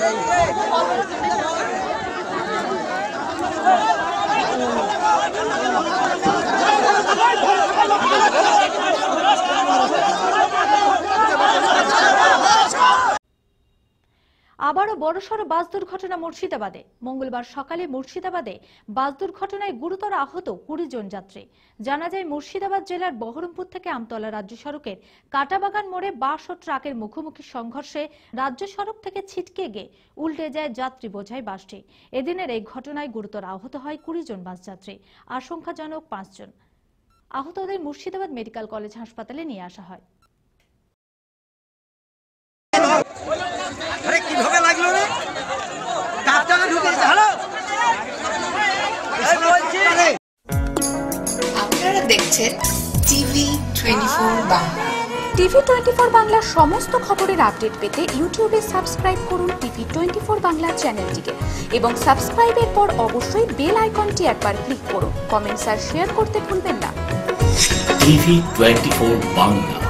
আবারও বড়সড় বাস দুর্ঘটনা মুর্শিদাবাদে। মঙ্গলবার সকালে মুর্শিদাবাদে বাস দুর্ঘটনায় গুরুতর আহত 20 জন যাত্রী। জানা যায় মুর্শিদাবাদ জেলার বহরমপুর থেকে আমতলা রাজ্য সড়কের কাটাবাগান মোড়ে বাস ও ট্রাকের মুখোমুখি সংঘর্ষে রাজ্য সড়ক থেকে ছিটকে গিয়ে উল্টে যায় যাত্রী বোঝাই বাসটি। এদিনের এই ঘটনায় গুরুতর আহত হয় 20 জন বাস যাত্রী, আশঙ্কাজনক 5 জন। আহতদের মুর্শিদাবাদ মেডিকেল কলেজ হাসপাতালে নিয়ে আসা হয়। আপনারা দেখছেন টিভি 24 বাংলা। টিভি 24 বাংলার সমস্ত খবরের আপডেট পেতে ইউটিউবে সাবস্ক্রাইব করুন টিভি 24 বাংলা চ্যানেলটিকে এবং সাবস্ক্রাইবের পর অবশ্যই বেল আইকনটি একবার ক্লিক করুন। কমেন্টস আর শেয়ার করতে ভুলবেন না। টিভি 24 বাংলা।